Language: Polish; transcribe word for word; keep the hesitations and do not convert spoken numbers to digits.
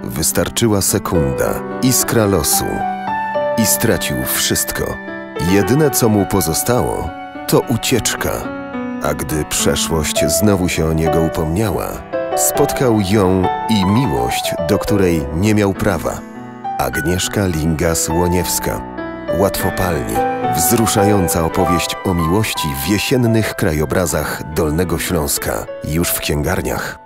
Wystarczyła sekunda, iskra losu i stracił wszystko. Jedyne, co mu pozostało, to ucieczka. A gdy przeszłość znowu się o niego upomniała, spotkał ją i miłość, do której nie miał prawa. Agnieszka Lingas-Łoniewska. Łatwopalni. Wzruszająca opowieść o miłości w jesiennych krajobrazach Dolnego Śląska. Już w księgarniach.